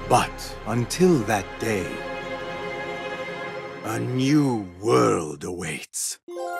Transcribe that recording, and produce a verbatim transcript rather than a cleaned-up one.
But until that day, a new world awaits.